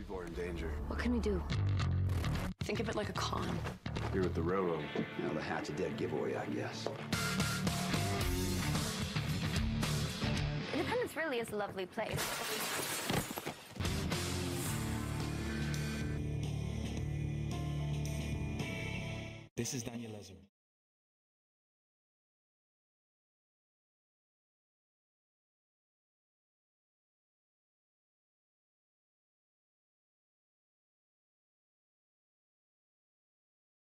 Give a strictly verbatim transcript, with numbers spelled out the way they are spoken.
people are in danger. What can we do? Think of it like a con. You're with the railroad. You know, the hat's a dead giveaway, I guess. Independence really is a lovely place. This is Daniel Lezer.